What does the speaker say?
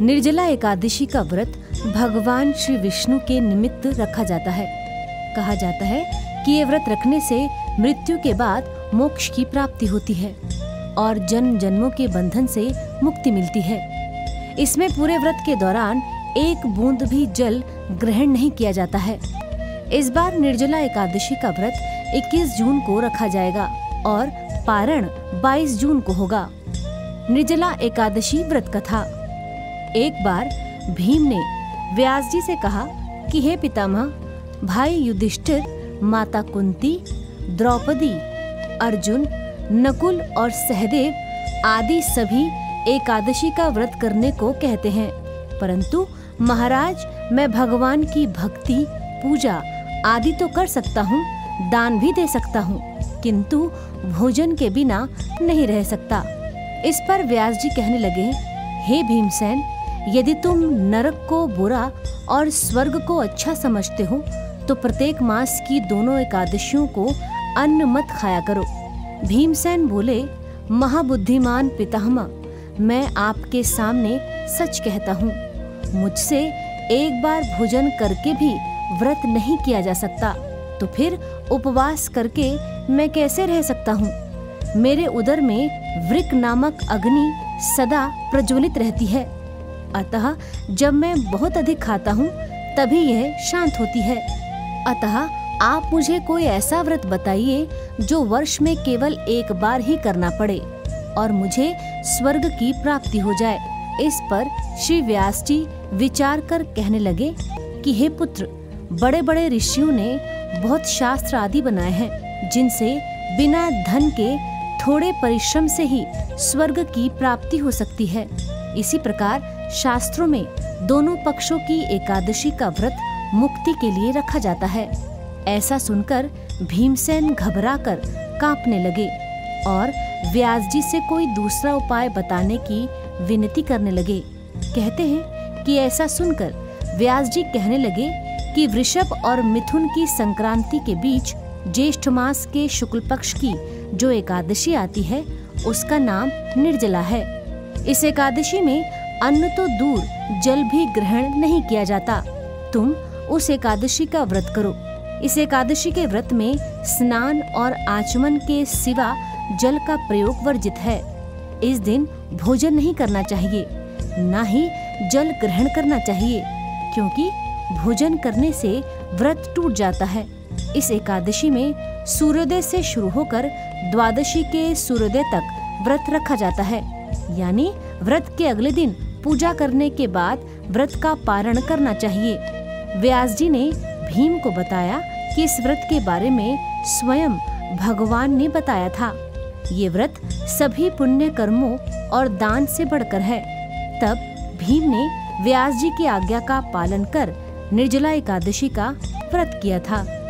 निर्जला एकादशी का व्रत भगवान श्री विष्णु के निमित्त रखा जाता है। कहा जाता है कि ये व्रत रखने से मृत्यु के बाद मोक्ष की प्राप्ति होती है और जन्म जन्मों के बंधन से मुक्ति मिलती है। इसमें पूरे व्रत के दौरान एक बूंद भी जल ग्रहण नहीं किया जाता है। इस बार निर्जला एकादशी का व्रत 21 जून को रखा जाएगा और पारण 22 जून को होगा। निर्जला एकादशी व्रत कथा। एक बार भीम ने व्यास जी से कहा कि हे पितामह, भाई युधिष्ठिर, माता कुंती, द्रौपदी, अर्जुन, नकुल और सहदेव आदि सभी एकादशी का व्रत करने को कहते हैं, परंतु महाराज मैं भगवान की भक्ति, पूजा आदि तो कर सकता हूँ, दान भी दे सकता हूँ, किंतु भोजन के बिना नहीं रह सकता। इस पर व्यास जी कहने लगे, हे भीमसेन, यदि तुम नरक को बुरा और स्वर्ग को अच्छा समझते हो तो प्रत्येक मास की दोनों एकादशियों को अन्न मत खाया करो। भीमसेन बोले, महाबुद्धिमान पितामह, मैं आपके सामने सच कहता हूँ, मुझसे एक बार भोजन करके भी व्रत नहीं किया जा सकता, तो फिर उपवास करके मैं कैसे रह सकता हूँ। मेरे उदर में वृक नामक अग्नि सदा प्रज्वलित रहती है, अतः जब मैं बहुत अधिक खाता हूँ तभी यह शांत होती है। अतः आप मुझे कोई ऐसा व्रत बताइए जो वर्ष में केवल एक बार ही करना पड़े और मुझे स्वर्ग की प्राप्ति हो जाए। इस पर श्री व्यास जी विचार कर कहने लगे कि हे पुत्र, बड़े बड़े ऋषियों ने बहुत शास्त्र आदि बनाए हैं जिनसे बिना धन के थोड़े परिश्रम से ही स्वर्ग की प्राप्ति हो सकती है। इसी प्रकार शास्त्रों में दोनों पक्षों की एकादशी का व्रत मुक्ति के लिए रखा जाता है। ऐसा सुनकर भीमसेन घबराकर कांपने लगे और व्यास जी से कोई दूसरा उपाय बताने की विनती करने लगे। कहते हैं कि ऐसा सुनकर व्यास जी कहने लगे कि वृषभ और मिथुन की संक्रांति के बीच ज्येष्ठ मास के शुक्ल पक्ष की जो एकादशी आती है उसका नाम निर्जला है। इस एकादशी में अन्न तो दूर, जल भी ग्रहण नहीं किया जाता। तुम उस एकादशी का व्रत करो। इस एकादशी के व्रत में स्नान और आचमन के सिवा जल का प्रयोग वर्जित है। इस दिन भोजन नहीं करना चाहिए, न ही जल ग्रहण करना चाहिए, क्योंकि भोजन करने से व्रत टूट जाता है। इस एकादशी में सूर्योदय से शुरू होकर द्वादशी के सूर्योदय तक व्रत रखा जाता है, यानी व्रत के अगले दिन पूजा करने के बाद व्रत का पारण करना चाहिए। व्यास जी ने भीम को बताया कि इस व्रत के बारे में स्वयं भगवान ने बताया था। ये व्रत सभी पुण्य कर्मों और दान से बढ़कर है। तब भीम ने व्यास जी की आज्ञा का पालन कर निर्जला एकादशी का व्रत किया था।